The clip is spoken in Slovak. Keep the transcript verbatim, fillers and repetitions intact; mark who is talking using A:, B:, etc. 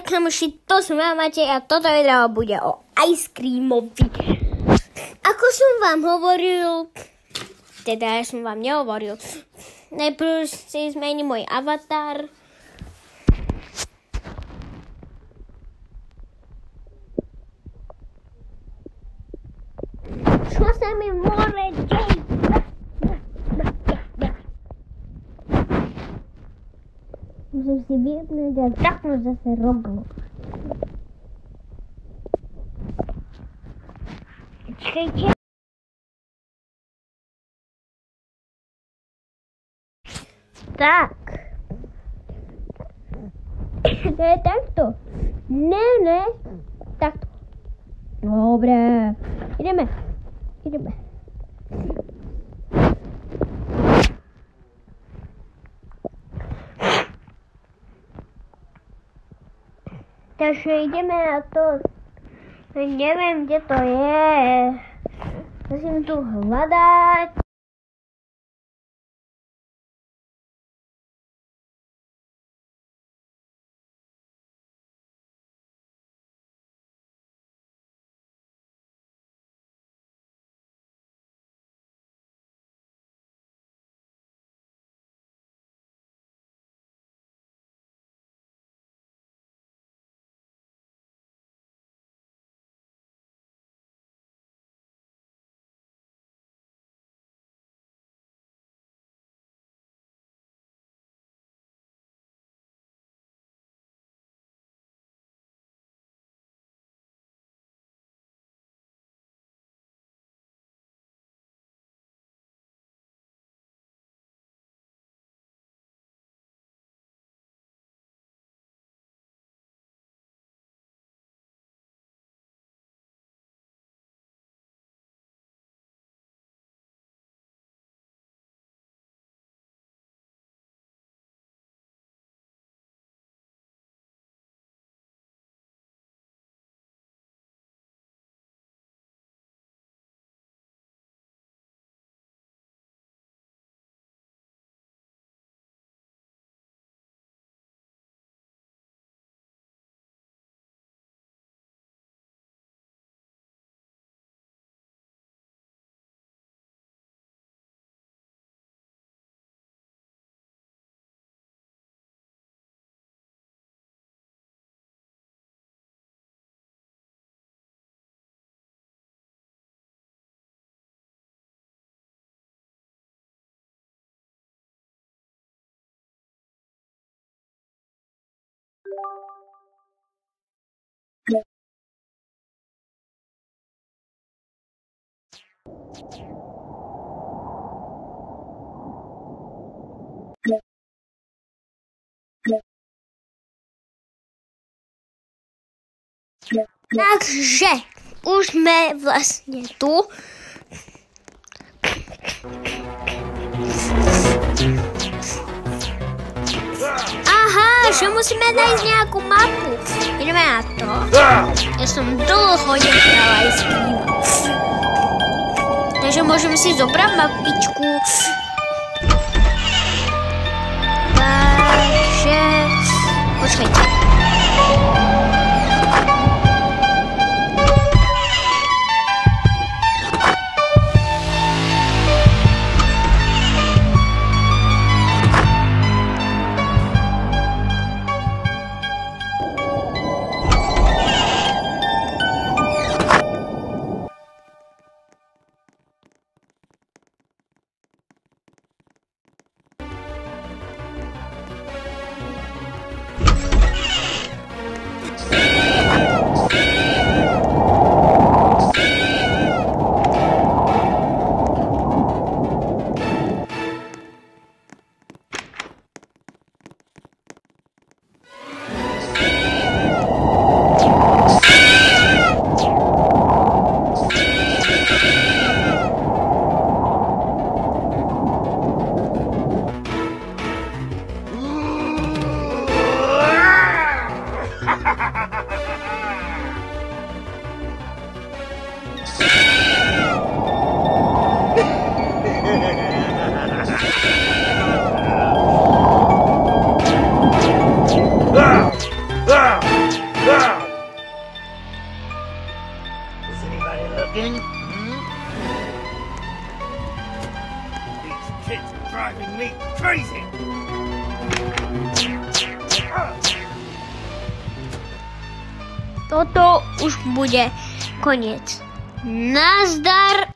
A: Tak kamoši, to som ja Matej a toto video bude o ice creamovi. Ako som vám hovoril, teda ja som vám nehovoril, najprv si zmením môj avatar. Čo sa mi môže deť? Musím si vypnúť a zapnúť zase Roblox. Počkajte. Tak. To je takto. Ne, ne. Takto. Dobre. Ideme. Ideme. Takže ideme na to. Neviem, kde to je. Musím tu hľadať. Takže už sme vlastne tu. Aha, že musíme nájsť nejakú mapu. Ideme na to. Ja som dlho nehral ice cream. Takže môžeme si zobrať mapičku. Takže... Počkajte.
B: driving me crazy.
A: Toto už bude koniec. Nazdar.